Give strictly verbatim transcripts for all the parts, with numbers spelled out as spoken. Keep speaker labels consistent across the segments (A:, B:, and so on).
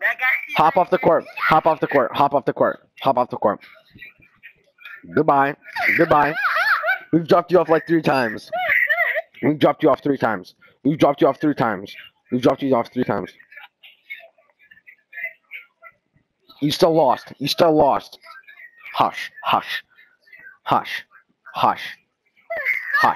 A: That guy.
B: Hop off the court. Hop off the court. Hop off the court. Hop off the court. Goodbye. Goodbye. We've dropped you off like three times. We've dropped you off three times. We've dropped you off three times. We've dropped you off three times. You still lost. You still lost. Hush. Hush. Hush. Hush. Hush.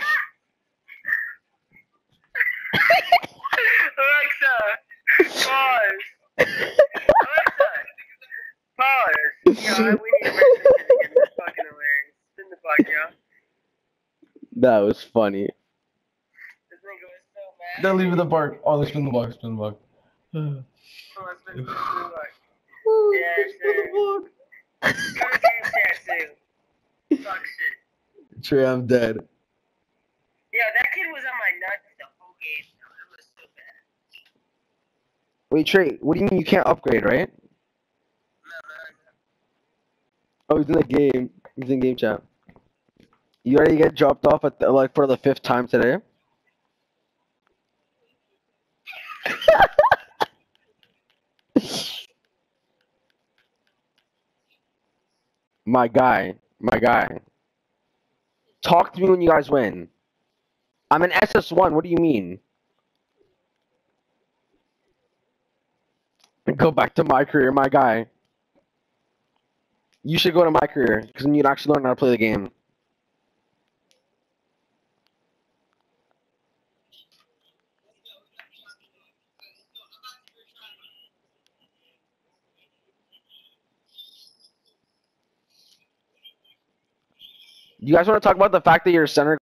A: Alexa, pause. Alexa, pause. Yeah, we need to listen to this again. This is fucking hilarious. Spin the block, yeah.
B: That was funny.
A: This nigga was so mad.
B: Don't leave it the park. Oh, let's spin the block. Spin the block.
A: Oh, let's spin the block. Yeah, sure. Go to game tattoo. Fuck shit.
B: Trey, I'm dead.
A: Yeah, that kid was on my nuts the whole game. No, it was so bad.
B: Wait, Trey, what do you mean you can't upgrade, right?
A: No, no,
B: Oh, he's in the game. He's in game chat. You already get dropped off at the, like for the fifth time today? My guy, my guy. Talk to me when you guys win. I'm an S S one. What do you mean? Go back to my career, my guy. You should go to my career because then you'd actually learn how to play the game. You guys want to talk about the fact that you're a center?